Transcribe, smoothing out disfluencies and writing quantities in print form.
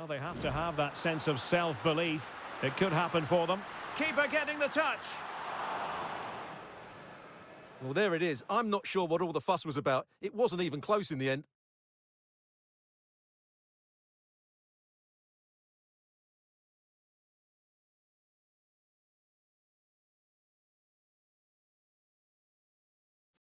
Well, they have to have that sense of self-belief. It could happen for them. Keeper getting the touch. Well, there it is. I'm not sure what all the fuss was about. It wasn't even close in the end.